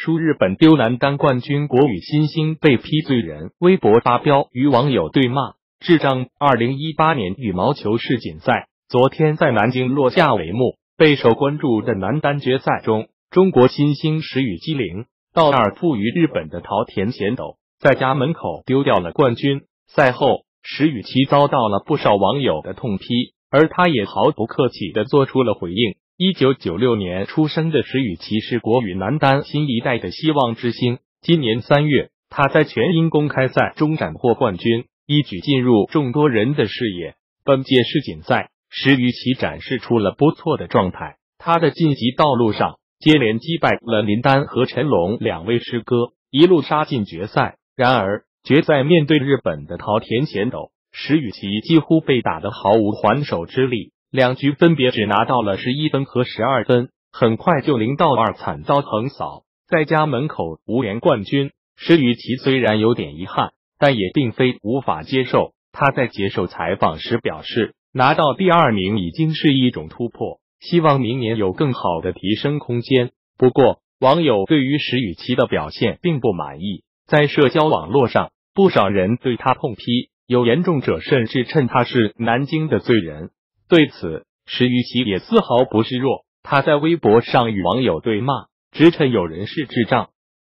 输日本丢男单冠军国羽新星被批罪人，微博发飙，与网友对骂，智障。2018年羽毛球世锦赛昨天在南京落下帷幕，备受关注的男单决赛中，中国新星石宇机灵道尔负于日本的桃田贤斗，在家门口丢掉了冠军。赛后，石宇奇遭到了不少网友的痛批，而他也毫不客气地做出了回应。1996年出生的石宇奇是国羽男单新一代的希望之星。今年3月，他在全英公开赛中斩获冠军，一举进入众多人的视野。本届世锦赛，石宇奇展示出了不错的状态，他的晋级道路上接连击败了林丹和陈龙2位师哥，一路杀进决赛。然而，决赛面对日本的桃田贤斗，石宇奇几乎被打得毫无还手之力。2局分别只拿到了11分和12分，很快就0到2惨遭横扫，在家门口无缘冠军。石宇奇虽然有点遗憾，但也并非无法接受。他在接受采访时表示，拿到第2名已经是一种突破，希望明年有更好的提升空间。不过，网友对于石宇奇的表现并不满意，在社交网络上，不少人对他痛批，有严重者甚至称他是南京的罪人。对此，石宇奇也丝毫不示弱，他在微博上与网友对骂，直称有人是智障。